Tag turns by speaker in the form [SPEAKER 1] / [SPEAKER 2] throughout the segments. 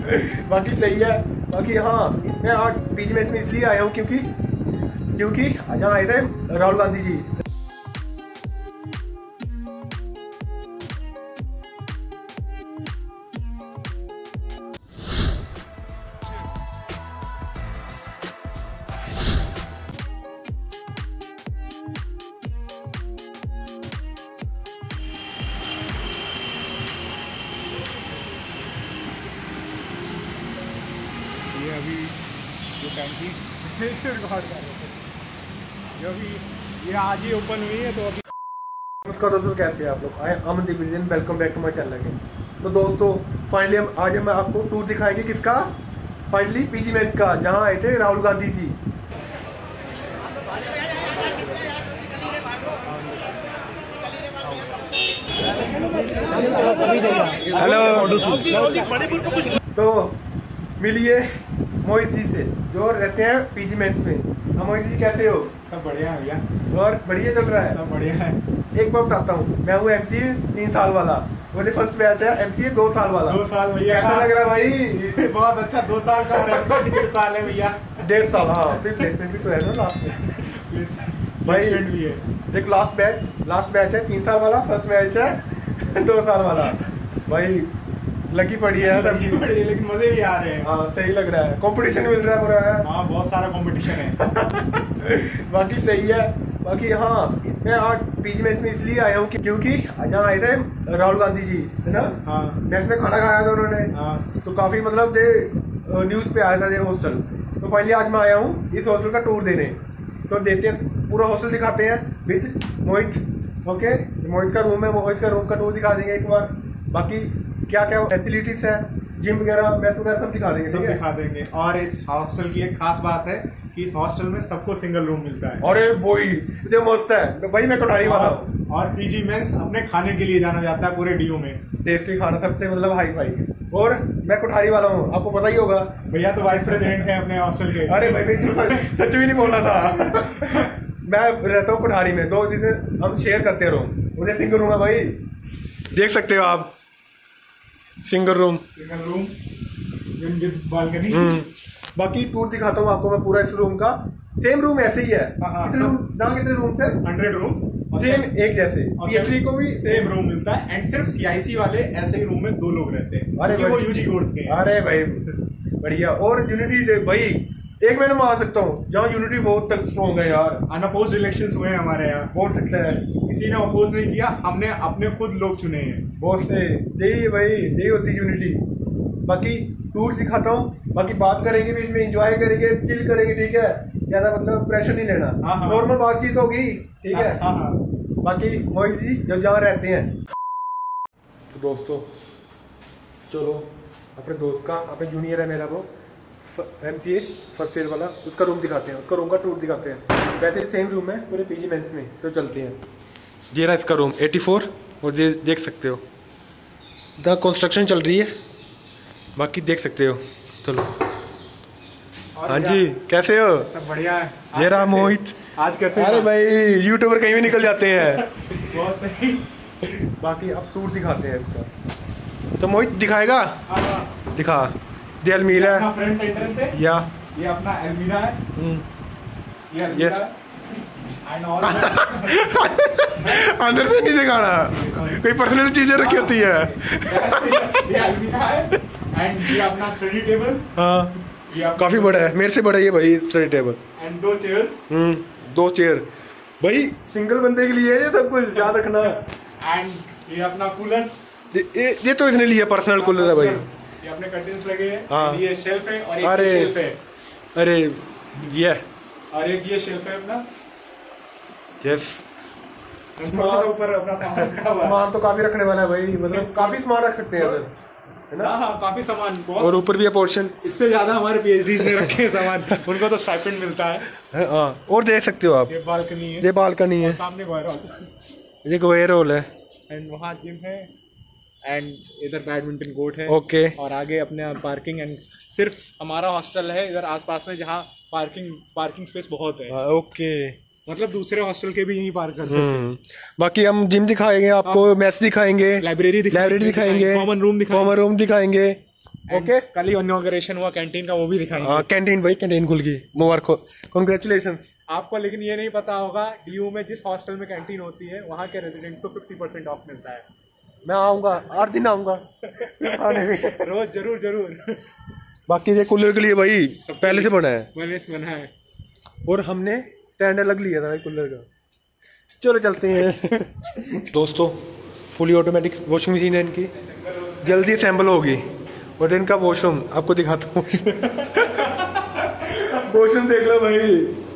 [SPEAKER 1] बाकी सही है। बाकी हाँ, मैं आज पीजी में इसलिए आया हूँ क्योंकि यहाँ आए थे राहुल गांधी जी।
[SPEAKER 2] ये अभी जो टैंकी रिकॉर्ड कर रहे थे, जो अभी ये आज ही ओपन हुई है, तो अभी
[SPEAKER 1] नमस्कार दोस्तों, कैसे हैं आप लोग? I am Aman Divijan, welcome back to my channel again. तो दोस्तों फाइनली आज हम आपको टूर दिखाएंगे किसका, फाइनली पीजी मेंस का, जहां आए थे राहुल गांधी जी। हेलो, तो मिलिए मोहित जी से जो रहते हैं पीजी मेंस में। हाँ मोहित जी, कैसे हो?
[SPEAKER 2] सब बढ़िया है भैया,
[SPEAKER 1] और बढ़िया चल रहा है?
[SPEAKER 2] सब बढ़िया है।
[SPEAKER 1] एक बार बताता हूँ, मैं हूँ एमसीए 3 साल वाला, मुझे फर्स्ट बैच है एमसीए 2 साल वाला।
[SPEAKER 2] 2 साल भैया,
[SPEAKER 1] कैसा लग रहा है भाई?
[SPEAKER 2] बहुत अच्छा। 2 साल का 1.5 साल है भैया।
[SPEAKER 1] 1.5 साल, हाँ। फिर प्लेसमेंट भी तो है ना लास्ट में भाई।
[SPEAKER 2] भी है।
[SPEAKER 1] देख, लास्ट बैच है 3 साल वाला, फर्स्ट बैच है 2 साल वाला। भाई लगी पड़ी है
[SPEAKER 2] लेकिन मजे भी आ रहे हैं।
[SPEAKER 1] हाँ, सही लग रहा है, कंपटीशन मिल रहा है पूरा है।
[SPEAKER 2] हाँ, बहुत सारा कंपटीशन है।
[SPEAKER 1] बाकी सही है। बाकी हाँ, मैं आज पीजी में इसलिए आया हूँ क्योंकि यहाँ आए थे राहुल गांधी जी, है ना?
[SPEAKER 2] हाँ,
[SPEAKER 1] मैस में खाना खाया था उन्होंने।
[SPEAKER 2] हाँ,
[SPEAKER 1] तो काफी मतलब न्यूज पे आया था ये हॉस्टल। तो फाइनली आज मैं आया हूँ इस हॉस्टल का टूर देने। तो देते हैं, पूरा हॉस्टल दिखाते हैं विद मोहित। ओके, मोहित का रूम है, मोहित का रूम का टूर दिखा देंगे एक बार। बाकी क्या क्या फैसिलिटीज है, जिम वगैरह, मैस वगैरह सब दिखा देंगे।
[SPEAKER 2] सब दिखा देंगे। और इस हॉस्टल की एक खास बात है कि इस हॉस्टल में सबको सिंगल रूम मिलता है।
[SPEAKER 1] अरे वही जो मस्त है, तो भाई मैं कोठारी वाला हूँ।
[SPEAKER 2] और पीजी मेंस अपने खाने के लिए जाना जाता है पूरे डीयू में।
[SPEAKER 1] टेस्टी खाना, सबसे मतलब हाई फाई। और मैं कोठारी वाला हूँ, आपको पता ही होगा।
[SPEAKER 2] भैया तो वाइस प्रेसिडेंट है अपने हॉस्टल के।
[SPEAKER 1] अरे भाई सच भी नहीं बोलना था। मैं रहता हूँ कोठारी में, 2 दिन से हम शेयर करते रहो। मुझे सिंगल रूम है भाई, देख सकते हो आप, सिंगल रूम
[SPEAKER 2] विद बालकनी।
[SPEAKER 1] बाकी टूर दिखाता हूँ आपको मैं पूरा इस रूम का। सेम रूम ऐसे ही है। कितने रूम है?
[SPEAKER 2] 100 रूम्स
[SPEAKER 1] सेम एक जैसे। पीएचडी को भी
[SPEAKER 2] सेम रूम मिलता है। एंड सिर्फ सीआईसी वाले ऐसे ही रूम में 2 लोग रहते हैं।
[SPEAKER 1] अरे
[SPEAKER 2] वो यूजी कोर्स के हैं।
[SPEAKER 1] अरे भाई बढ़िया। और यूनिटी भाई एक मैंने मान सकता हूँ, जहाँ यूनिटी बहुत स्ट्रॉन्ग है यार।
[SPEAKER 2] अनअपोज्ड इलेक्शंस हुए हैं हमारे यहाँ,
[SPEAKER 1] बोल सकते हैं।
[SPEAKER 2] किसी ने अपोज नहीं किया, हमने अपने खुद लोग चुने हैं।
[SPEAKER 1] बहुत से यही भाई, यही होती यूनिटी। बाकी टूर दिखाता हूँ, बाकी बात करेंगे भी, इसमें एंजॉय करेंगे, चिल करेंगे, ठीक है? ज्यादा मतलब प्रेशर नहीं लेना, नॉर्मल बातचीत होगी, ठीक है? बाकी मोहित जी जब जहाँ रहते हैं। तो दोस्तों चलो अपने दोस्त का, अपने जूनियर है मेरा वो एमसीए फर्स्ट ईयर वाला, उसका रूम दिखाते हैं, उसका रूम का टूर दिखाते हैं। वैसे सेम रूम है पूरे पीजी मेंस में। तो चलते हैं। ये रहा इसका रूम 84, और ये देख सकते हो द कंस्ट्रक्शन चल रही है, बाकी देख सकते हो। चलो। हाँ जी, कैसे हो?
[SPEAKER 2] सब बढ़िया है।
[SPEAKER 1] ये रहा मोहित।
[SPEAKER 2] आज कैसे?
[SPEAKER 1] अरे भाई यूट्यूबर कहीं भी निकल जाते हैं।
[SPEAKER 2] बहुत सही।
[SPEAKER 1] बाकी अब टूर दिखाते हैं इसका। तो मोहित दिखाएगा? दिखा। ये अलमीरा है,
[SPEAKER 2] फ्रंट एंट्रेंस है,
[SPEAKER 1] या
[SPEAKER 2] ये अपना अलमीरा है, ये अलमीरा है। एंड ऑल
[SPEAKER 1] अंदर से नहीं दिखाना, कोई पर्सनल चीजें रखी होती है।
[SPEAKER 2] ये अलमीरा है। एंड ये अपना स्टडी टेबल।
[SPEAKER 1] हाँ, काफी बड़ा है, मेरे से बड़ा है ये भाई study table.
[SPEAKER 2] And 2 chairs.
[SPEAKER 1] 2 chair भाई, सिंगल बंदे के लिए है ये सब कुछ, याद रखना।
[SPEAKER 2] एंड ये अपना कूलर।
[SPEAKER 1] ये तो इसने लिया, पर्सनल कूलर है भाई।
[SPEAKER 2] ये अपने कर्टन्स लगे हैं।
[SPEAKER 1] हाँ।
[SPEAKER 2] ये शेल्फ है और एक शेल्फ है।
[SPEAKER 1] अरे ये
[SPEAKER 2] और एक ये शेल्फ है अपना।
[SPEAKER 1] यस,
[SPEAKER 2] ऊपर अपना सामान रखा हुआ है।
[SPEAKER 1] सामान तो काफी रखने वाला है भाई, मतलब काफी सामान रख सकते हैं उधर, है ना?
[SPEAKER 2] हाँ, काफी सामान।
[SPEAKER 1] और ऊपर भी है पोर्शन।
[SPEAKER 2] इससे ज्यादा हमारे पीएचडीज ने रखे हैं सामान। उनको तो स्टाइपेंड मिलता है।
[SPEAKER 1] हाँ, और देख सकते हो आप,
[SPEAKER 2] ये बालकनी है।
[SPEAKER 1] ये बालकनी है,
[SPEAKER 2] सामने गोयर हॉल।
[SPEAKER 1] ये गोयर हॉल है।
[SPEAKER 2] एंड वहाँ जिम है। एंड इधर बैडमिंटन कोर्ट है।
[SPEAKER 1] ओके।
[SPEAKER 2] और आगे अपने पार्किंग। एंड सिर्फ हमारा हॉस्टल है इधर आसपास में जहाँ पार्किंग स्पेस बहुत है।
[SPEAKER 1] ओके,
[SPEAKER 2] मतलब दूसरे हॉस्टल के भी यहीं पार्क करते हैं।
[SPEAKER 1] बाकी हम जिम दिखाएंगे आपको, मैथ्स दिखाएंगे,
[SPEAKER 2] लाइब्रेरी दिखाएंगे,
[SPEAKER 1] कॉमन रूम दिखाएंगे। ओके
[SPEAKER 2] कल ही इनॉग्रेशन हुआ कैंटीन का, वो भी दिखाएंगे।
[SPEAKER 1] हाँ कैंटीन भाई, कैंटीन खुल गई, मुबारक हो, कॉन्ग्रेचुलेशन
[SPEAKER 2] आपको। लेकिन ये नहीं पता होगा डीयू में जिस हॉस्टल में कैंटीन होती है वहाँ के रेजिडेंट्स को 50% ऑफ मिलता है।
[SPEAKER 1] मैं आऊंगा, 8 दिन आऊंगा आने में।
[SPEAKER 2] रोज जरूर जरूर।
[SPEAKER 1] बाकी ये कूलर के लिए भाई पहले से बना है,
[SPEAKER 2] बना है।
[SPEAKER 1] और हमने स्टैंड अलग लिया था भाई कूलर का। चलो चलते हैं दोस्तों। फुली ऑटोमेटिक वॉशिंग मशीन है इनकी, जल्दी असेंबल होगी। और इनका वॉशरूम आपको दिखाता हूँ वॉशरूम देख लो भाई।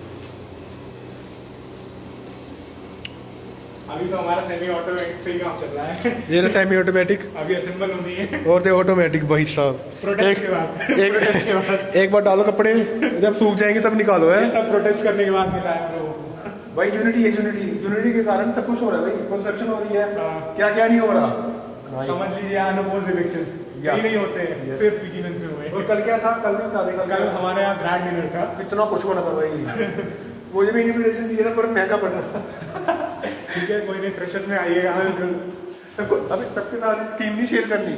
[SPEAKER 2] अभी तो हमारा सेमी ऑटोमेटिक से ही काम चल रहा है।
[SPEAKER 1] ये ना सेमी ऑटोमेटिक,
[SPEAKER 2] अभी असेंबल होनी है।
[SPEAKER 1] और तो ऑटोमेटिक भाई साहब।
[SPEAKER 2] प्रोटेस्ट के बाद
[SPEAKER 1] एक बार डालो कपड़े, जब सूख जाएंगे तब निकालो है।
[SPEAKER 2] सब प्रोटेस्ट करने के बाद मिला है
[SPEAKER 1] भाई। यूनिटी के कारण सब कुछ हो रहा है भाई, कंस्ट्रक्शन हो रही है, क्या क्या नहीं हो रहा।
[SPEAKER 2] समझ लीजिए अनअपोज्ड इलेक्शंस नहीं होते हैं, सिर्फ पीजी मेंस में हुए।
[SPEAKER 1] और कल क्या था, कल भी बता देगा।
[SPEAKER 2] कल हमारे यहाँ ग्रैंड डिनर था,
[SPEAKER 1] कितना कुछ होना था भाई वो भी इन्विटेशन दिया था पर महंगा पड़ रहा था।
[SPEAKER 2] ठीक है कोई नहीं, फ्रेशर्स में आइएगा।
[SPEAKER 1] अभी तब के साथ स्कीम नहीं शेयर करनी।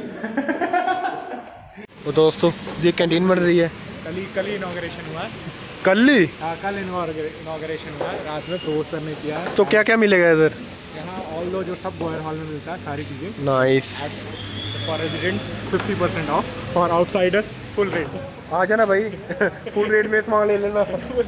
[SPEAKER 1] तो दोस्तों ये कैंटीन बन रही है,
[SPEAKER 2] कल ही इनॉग्रेशन हुआ।
[SPEAKER 1] कल ही?
[SPEAKER 2] हाँ कल इनॉग्रेशन हुआ, रात में प्रोपोज करने किया है।
[SPEAKER 1] तो क्या क्या मिलेगा इधर?
[SPEAKER 2] यहाँ ऑल दो जो सब गोयर हॉल में मिलता है सारी चीजें।
[SPEAKER 1] Nice.
[SPEAKER 2] For residents 50% off, for outsiders full rate.
[SPEAKER 1] आ जाना भाई फुल रेट में सामान ले लेना।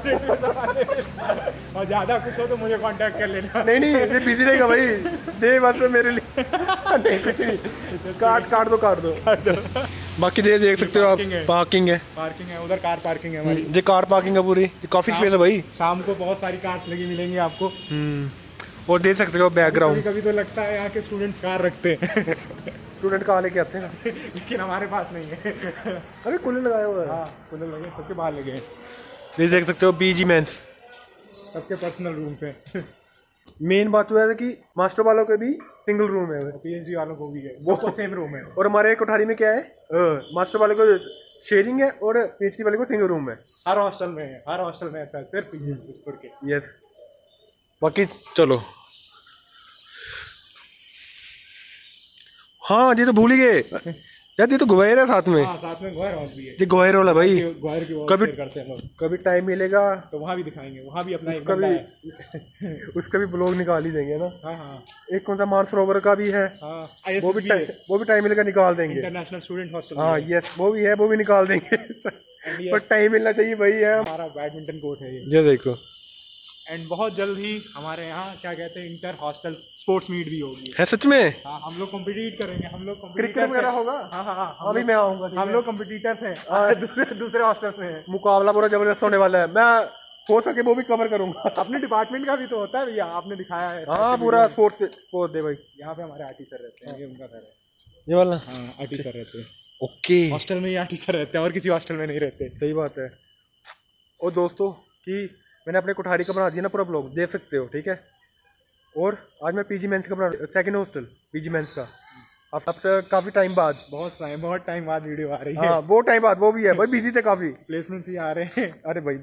[SPEAKER 2] और ज्यादा कुछ हो तो मुझे कांटेक्ट कर लेना।
[SPEAKER 1] नहीं ये बिजी रहेगा भाई, दे बस मेरे लिए नहीं कुछ नहीं, काट दो। बाकी ये देख सकते हो आप, पार्किंग है
[SPEAKER 2] उधर, कार पार्किंग है हमारी।
[SPEAKER 1] ये कार पार्किंग है पूरी, काफी स्पेस है भाई।
[SPEAKER 2] शाम को बहुत सारी कार्स लगी मिलेंगी आपको।
[SPEAKER 1] और देख सकते हो बैकग्राउंड।
[SPEAKER 2] कभी तो लगता है यहाँ के स्टूडेंट्स कार रखते हैं।
[SPEAKER 1] स्टूडेंट कहाँ लेके आते हैं
[SPEAKER 2] लेकिन हमारे पास नहीं है।
[SPEAKER 1] अरे कूलर लगाया हुआ है।
[SPEAKER 2] हाँ कूलर लगे, सबके बाहर लगे हैं।
[SPEAKER 1] ये देख सकते हो पीजी मेंस,
[SPEAKER 2] सबके पर्सनल रूम्स हैं।
[SPEAKER 1] मेन बात तो है कि मास्टर वालों के भी सिंगल रूम है,
[SPEAKER 2] पीएचडी वालों को भी है, वो तो सेम रूम है।
[SPEAKER 1] और हमारे कोठारी में क्या है, मास्टर वाले को शेयरिंग है और पीएचडी वाले को सिंगल रूम है।
[SPEAKER 2] हर हॉस्टल में ऐसा है, सिर्फ पीजी छोड़ के।
[SPEAKER 1] यस। बाकी चलो, हाँ ये तो भूल ही गए यार, ये तो ग्वायर है साथ में।
[SPEAKER 2] हाँ, साथ में ग्वायर हॉल भी है।
[SPEAKER 1] ये ग्वायर वाला भाई,
[SPEAKER 2] ग्वायर की
[SPEAKER 1] कभी
[SPEAKER 2] करते हैं लोग।
[SPEAKER 1] कभी टाइम मिलेगा
[SPEAKER 2] तो वहाँ भी दिखाएंगे, वहाँ भी अपना
[SPEAKER 1] उसका भी उसका भी ब्लॉग निकाल ही देंगे ना।
[SPEAKER 2] हाँ।
[SPEAKER 1] एक कौन सा मानसरोवर का भी है, वो भी टाइम मिलेगा निकाल देंगे।
[SPEAKER 2] International student hostel.
[SPEAKER 1] हाँ यस, वो भी है, वो भी निकाल देंगे पर टाइम मिलना चाहिए भाई। है
[SPEAKER 2] हमारा बैडमिंटन कोर्ट है
[SPEAKER 1] ये देखो।
[SPEAKER 2] एंड बहुत जल्द ही हमारे यहाँ क्या कहते हैं, इंटर हॉस्टल स्पोर्ट्स मीट भी होगी।
[SPEAKER 1] है सच में?
[SPEAKER 2] हाँ हम लोग कॉम्पिटिट करेंगे,
[SPEAKER 1] क्रिकेट वगैरह होगा।
[SPEAKER 2] हाँ
[SPEAKER 1] अभी मैं आऊंगा।
[SPEAKER 2] हम लोग कॉम्पिटिटर्स हैं, दूसरे हॉस्टल में हैं।
[SPEAKER 1] मुकाबला पूरा जबरदस्त होने वाला है, मैं हो सके वो भी कवर करूंगा।
[SPEAKER 2] अपने डिपार्टमेंट का भी तो होता है भैया, आपने दिखाया है।
[SPEAKER 1] हाँ पूरा स्पोर्ट्स दे भाई।
[SPEAKER 2] यहाँ पे हमारे आर्टी सर रहते हैं, ये उनका घर है,
[SPEAKER 1] ये वाला।
[SPEAKER 2] हाँ आर्टी सर रहते हैं।
[SPEAKER 1] ओके,
[SPEAKER 2] हॉस्टल में ही आर्टी सर रहते हैं और किसी हॉस्टल में नहीं रहते।
[SPEAKER 1] सही बात है। और दोस्तों कि मैंने अपने कोठारी का बना दिया ना पूरा ब्लॉग, देख सकते हो, ठीक है। और आज मैं पीजी मेंस का बना, सेकंड हॉस्टल पीजी मेंस का, अब तक काफी टाइम बाद,
[SPEAKER 2] बहुत टाइम बाद वीडियो आ रही है।
[SPEAKER 1] हाँ वो टाइम बाद, वो भी है भाई, बिजी थे काफी,
[SPEAKER 2] प्लेसमेंट्स भी आ रहे हैं।
[SPEAKER 1] अरे भाई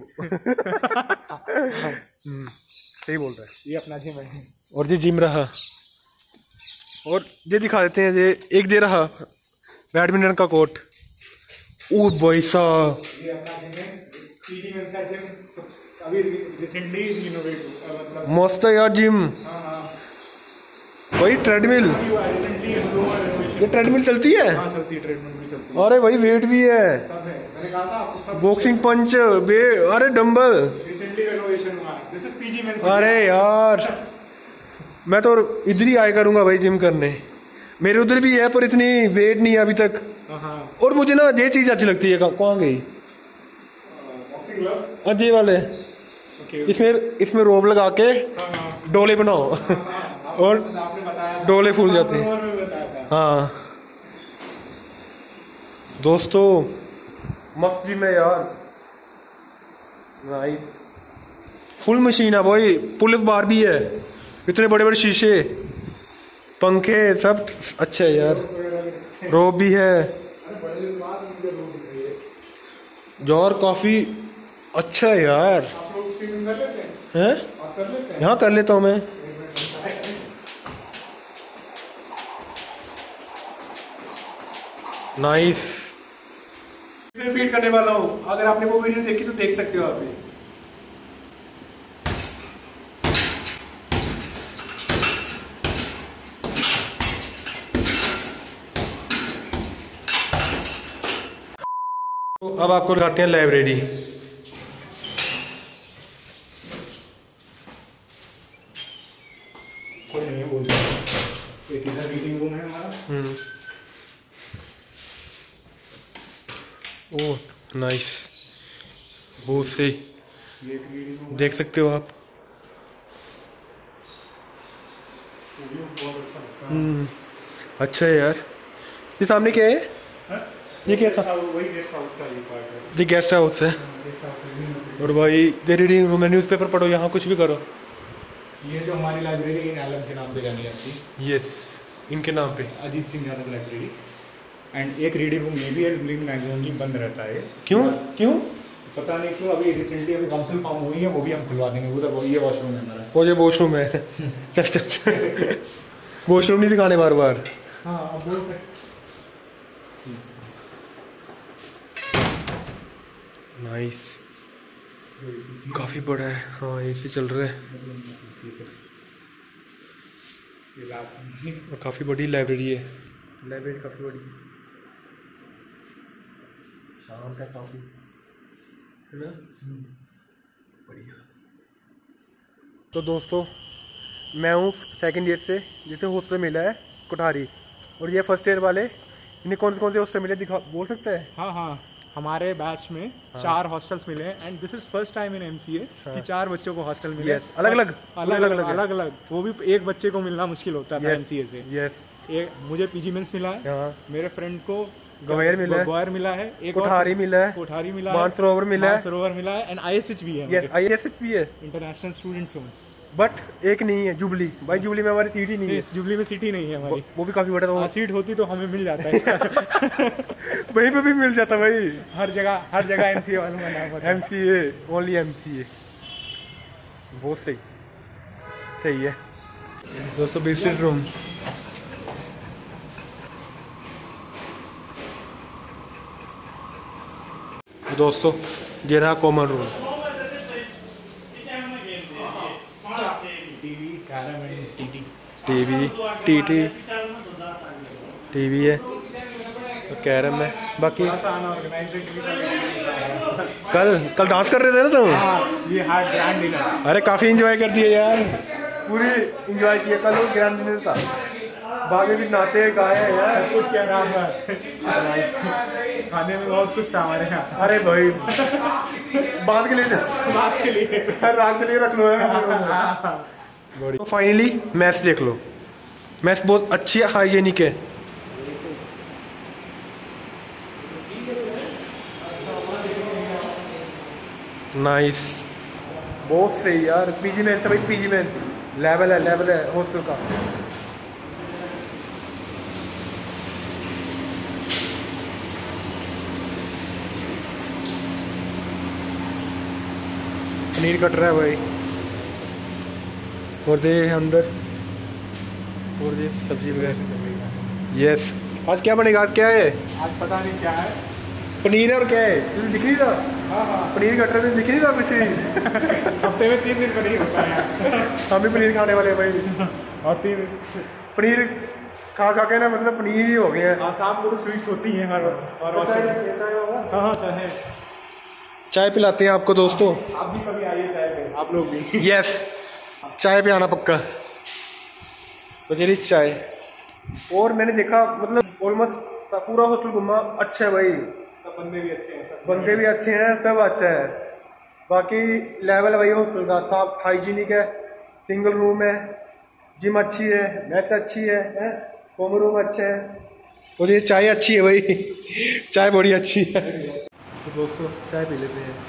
[SPEAKER 1] सही बोल रहा है।
[SPEAKER 2] ये अपना जिम है,
[SPEAKER 1] और ये जिम रहा, और ये दिखा देते हैं, ये एक दे रहा बैडमिंटन का कोर्ट। ओ भाई साहब,
[SPEAKER 2] ये अपना जिम है, पीजी मेंस का जिम अभी रिसेंटली रिनोवेट मतलब
[SPEAKER 1] मस्त है यार जिम। भाई ट्रेडमिल, ये ट्रेडमिल चलती है?
[SPEAKER 2] हाँ चलती है, ट्रेडमिल भी चलती है।
[SPEAKER 1] अरे भाई वेट भी है,
[SPEAKER 2] सब है, मैंने कहा था आपको सब।
[SPEAKER 1] बॉक्सिंग पंच, अरे डंबल,
[SPEAKER 2] रिसेंटली रेनोवेशन हुआ है। This is PG men's.
[SPEAKER 1] अरे यार मैं तो इधर ही आया करूंगा भाई जिम करने, मेरे उधर भी है पर इतनी वेट नहीं है अभी तक। और मुझे ना ये चीज अच्छी लगती है, कहाँ गई
[SPEAKER 2] बॉक्सिंग ग्लव्स,
[SPEAKER 1] अजय वाले, इसमें रोब लगा के डोले बनाओ और डोले फूल जाते हैं। हाँ दोस्तों मस्त जिम है यार, नाइस, फुल मशीन है भाई, पुल अप बार भी है, इतने बड़े बड़े शीशे, पंखे, सब अच्छा है यार, रोब भी है यार, काफी अच्छा है यार। हैं? यहाँ कर लेता हूँ मैं। नाइस, रिपीट करने वाला हूँ, अगर आपने वो वीडियो देखी तो देख सकते हो आप भी। तो अब आपको दिखाते हैं लाइब्रेरी।
[SPEAKER 2] कोई नहीं बोल सकता। एक इधर रीडिंग रूम है हमारा।
[SPEAKER 1] ओह नाइस, बहुत सही, देख सकते हो आप। अच्छा है यार। ये सामने क्या है? ये क्या था?
[SPEAKER 2] वही गेस्ट हाउस का ये पार्ट है।
[SPEAKER 1] ये गेस्ट हाउस है। और भाई ये रीडिंग रूम है, न्यूज़पेपर पढ़ो, यहाँ कुछ भी करो।
[SPEAKER 2] ये जो हमारी लाइब्रेरी इन आलम के नाम पे जानी जाती है।
[SPEAKER 1] यस, इनके नाम पे
[SPEAKER 2] अजीत सिंह यादव लाइब्रेरी। एंड एक रीडिंग रूम ये भी है, लिविंग मैगजीन बंद रहता है।
[SPEAKER 1] क्यों क्यों?
[SPEAKER 2] पता नहीं क्यों। अभी रिसेंटली अभी काउंसिल फॉर्म हुई है, वो भी हम खुलवा देंगे। उधर ये वॉशरूम है हमारा।
[SPEAKER 1] वो जो वॉशरूम है। चल चल चल, वॉशरूम नहीं दिखाने बार बार।
[SPEAKER 2] हाँ अब बोल सकते।
[SPEAKER 1] नाइस, काफी बड़ा है। हाँ एसी चल रहा है और काफी बड़ी लाइब्रेरी है। लाइब्रेरी काफी बड़ी है, शांत है काफी, है ना? बढ़िया। तो दोस्तों मैं हूँ सेकंड ईयर से, जिसे हॉस्टल मिला है कोठारी, और ये फर्स्ट ईयर वाले, इन्हें कौन से हॉस्टल मिले दिखा बोल सकते हैं?
[SPEAKER 2] हाँ हाँ, हमारे बैच में 4 हॉस्टल्स मिले हैं। And this is first time in MCA कि 4 बच्चों को हॉस्टल मिले।
[SPEAKER 1] अलग
[SPEAKER 2] अलग, वो भी एक बच्चे को मिलना मुश्किल होता था एमसीए से।
[SPEAKER 1] यस,
[SPEAKER 2] मुझे पीजी मेंस मिला है, मेरे फ्रेंड को
[SPEAKER 1] गवायर मिला है,
[SPEAKER 2] एक
[SPEAKER 1] कोठारी मिला है, मानसरोवर मिला है,
[SPEAKER 2] एंड आईएसएच भी है।
[SPEAKER 1] यस, आईएसएच भी है,
[SPEAKER 2] इंटरनेशनल स्टूडेंट्स होम।
[SPEAKER 1] बट एक नहीं है, जुबली। भाई जुबली में हमारी सीट ही नहीं है।
[SPEAKER 2] जुबली में सीट ही नहीं है हमारी।
[SPEAKER 1] वो भी काफी बड़ा था।
[SPEAKER 2] सीट होती तो हमें मिल जाता है।
[SPEAKER 1] वहीं पे भी मिल जाता भाई।
[SPEAKER 2] हर जगह एमसीए वालों का नाम है।
[SPEAKER 1] MCA, only MCA. बहुत सही है। 220 रूम। दोस्तों ये रहा कॉमन रूम। टीवी है, कैरम है। बाकी कल डांस कर रहे थे ना तुम?
[SPEAKER 2] ये हार्ड ग्रैंड डिनर।
[SPEAKER 1] अरे काफी एंजॉय कर दिए यार, पूरी एंजॉय किया। कल ग्रैंड डिनर था, बाद में भी नाचे गाए यार,
[SPEAKER 2] कुछ क्या रहा खाने में बहुत कुछ था हमारे यहाँ।
[SPEAKER 1] अरे भाई बात के लिए रात के लिए रख लो है। तो फाइनली मैच देख लो, मैच बहुत अच्छी है, हाइजेनिक है। नाइस, बहुत सही यार। पीजी में भाई, पीजी में लेवल है हॉस्टल का। पनीर कट रहा है भाई, और दे अंदर, और दे सब्जी वगैरह। यस, आज क्या बनेगा? आज क्या है?
[SPEAKER 2] आज पता नहीं क्या है,
[SPEAKER 1] पनीर है। और क्या है? तुझे दिख नहीं रहा?
[SPEAKER 2] हाँ
[SPEAKER 1] पनीर कट रहे थे, दिख नहीं रहा किसी?
[SPEAKER 2] हफ्ते में 3 दिन पनीर होता है।
[SPEAKER 1] हम भी पनीर खाने वाले हैं भाई।
[SPEAKER 2] और 3
[SPEAKER 1] पनीर खा के ना, मतलब पनीर ही हो गया है।
[SPEAKER 2] शाम को तो स्वीट्स होती हैं हर वक्त। हाँ चाहे
[SPEAKER 1] चाय पिलाते हैं आपको दोस्तों।
[SPEAKER 2] आप भी कभी आइए चाय पे, आप लोग भी।
[SPEAKER 1] यस, चाय पे आना पक्का। तो चलिए चाय। और मैंने देखा, मतलब ऑलमोस्ट पूरा हॉस्टल घूमा, अच्छा है भाई।
[SPEAKER 2] सब बंदे भी अच्छे हैं,
[SPEAKER 1] बंदे भी अच्छे हैं, सब अच्छा है। बाकी लेवल है भाई हॉस्टल का, साफ हाइजीनिक है, सिंगल रूम है, जिम अच्छी है, मैस अच्छी है, कॉमन रूम अच्छा है, और ये चाय अच्छी है भाई। चाय बड़ी अच्छी है। तो दोस्तों चाय पी लेते हैं।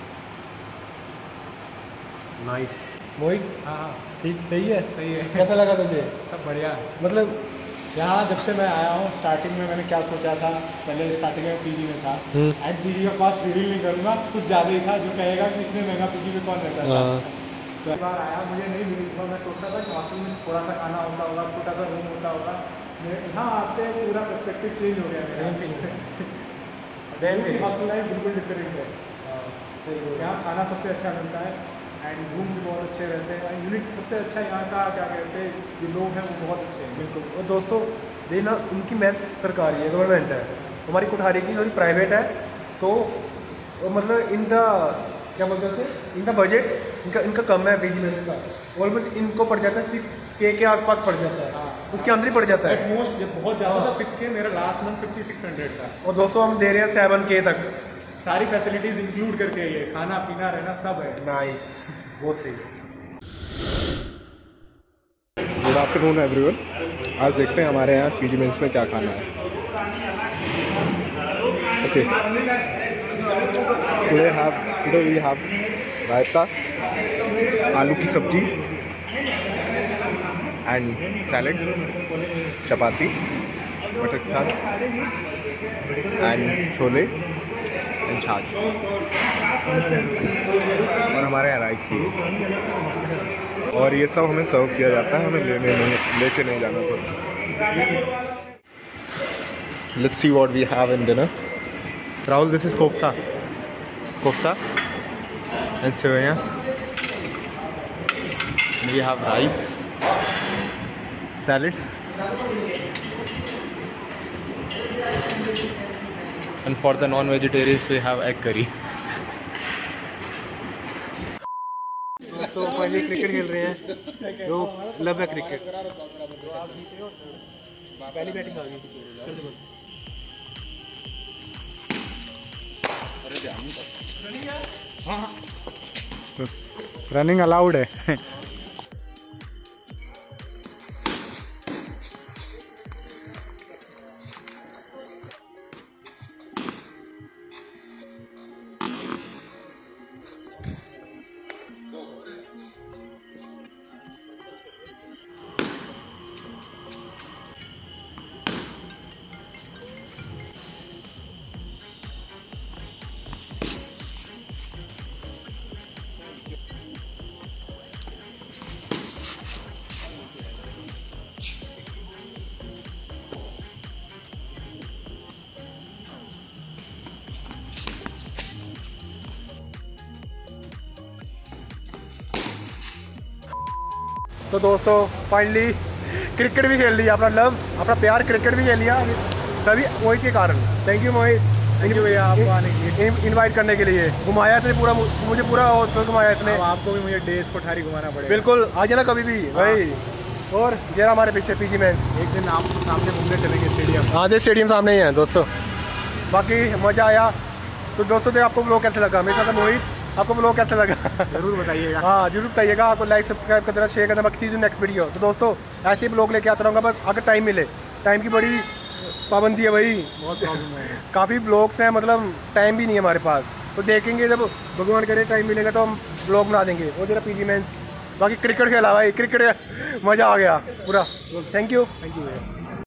[SPEAKER 1] नाइस मोहित।
[SPEAKER 2] हाँ
[SPEAKER 1] ठीक, सही है।
[SPEAKER 2] सही है।
[SPEAKER 1] कैसा लगा तुझे?
[SPEAKER 2] सब बढ़िया।
[SPEAKER 1] मतलब
[SPEAKER 2] यहाँ जब से मैं आया हूँ, स्टार्टिंग में मैंने क्या सोचा था, पहले स्टार्टिंग में पीजी में था, एंड पीजी का कॉस्ट रिवील नहीं करूँगा, कुछ ज़्यादा ही था। जो कहेगा कि इतने महंगा पीजी में कौन रहता था। तो एक बार आया, मुझे नहीं मिली, तो मैं सोचता था कि हॉस्टल में थोड़ा सा खाना होगा, छोटा सा रूम होता होगा। यहाँ आते पूरा पर्सपेक्टिव चेंज हो गया मेरा। हॉस्टल लाइफ बिल्कुल डिफरेंट है। यहाँ खाना सबसे अच्छा मिलता है एंड रूम भी बहुत अच्छे रहते हैं। यूनिट सबसे अच्छा यहाँ का क्या कहते हैं, जो लोग हैं वो बहुत अच्छे हैं।
[SPEAKER 1] बिल्कुल। और दोस्तों ये ना उनकी मेस सरकारी है, गवर्नमेंट है, हमारी कोठारी की थोड़ी प्राइवेट है। तो मतलब इनका क्या बोलते हैं, इनका बजट इनका कम है पीजी मेस का, ऑलमोस्ट इनको पड़ जाता है 6K के आसपास पड़ जाता है। उसके अंदर ही पड़ जाता है
[SPEAKER 2] एट मोस्ट, जब बहुत ज़्यादा था 6K, मेरा लास्ट मंथ 5600 था।
[SPEAKER 1] और दोस्तों हम दे रहे हैं 7K तक,
[SPEAKER 2] सारी फैसिलिटीज इंक्लूड करके, ये खाना पीना रहना सब है।
[SPEAKER 1] नाइस, बहुत सही।
[SPEAKER 3] Good afternoon everyone. आज देखते हैं हमारे यहाँ पीजी मेंस में क्या खाना है। Okay, today we have raita, आलू की सब्जी एंड सैलेड, चपाती, मटर के साथ एंड छोले एंड छाछ, और हमारे यहाँ राइस भी। और ये सब हमें सर्व किया जाता है, हमें लेके नहीं जाना पड़ता। Let's see what we have in dinner. Rahul, this is kofta and seviyan. We have rice, salad and for the non-vegetarians we have egg curry.
[SPEAKER 1] दोस्तों फाइनली क्रिकेट खेल रहे हैं, जो लव है क्रिकेट। पहली बैटिंग आ गई।
[SPEAKER 2] रनिंग अलाउड है।
[SPEAKER 1] तो दोस्तों फाइनली क्रिकेट भी खेल लिया, अपना प्यार क्रिकेट भी खेल लिया तभी मोहित के कारण। Thank you Mohit,
[SPEAKER 2] thank you भैया आपको आने के लिए,
[SPEAKER 1] इनवाइट करने के लिए। घुमाया इसने पूरा, मुझे पूरा हॉस्टल घुमाया इसने।
[SPEAKER 2] आपको भी मुझे डेज कोठारी घुमाना पड़ेगा।
[SPEAKER 1] बिल्कुल, आ जाना कभी भी भाई। और ये हमारे पीछे पीजी में
[SPEAKER 2] एक दिन आप सामने घूमने चलेंगे स्टेडियम।
[SPEAKER 1] हाँ, ये स्टेडियम सामने ही है दोस्तों। बाकी मज़ा आया। तो दोस्तों तो आपको ब्लॉग कैसे लगा, मेरे साथ मोहित, आपको ब्लॉग कैसा लगा
[SPEAKER 2] जरूर बताइएगा।
[SPEAKER 1] हाँ जरूर बताइएगा। आपको लाइक सब्सक्राइब करना, शेयर करना। बाकी चीज़ नेक्स्ट वीडियो। तो दोस्तों ऐसे ही ब्लॉग लेके आता रहूँगा, बस अगर टाइम मिले। टाइम की बड़ी पाबंदी है भाई,
[SPEAKER 2] बहुत प्रॉब्लम है।
[SPEAKER 1] काफ़ी ब्लॉग्स हैं, मतलब टाइम भी नहीं है हमारे पास। तो देखेंगे जब भगवान करे टाइम मिलेगा तो हम ब्लॉग बना देंगे। वो जरा पीजी में बाकी क्रिकेट खेला भाई, क्रिकेट मज़ा आ गया पूरा। Thank you.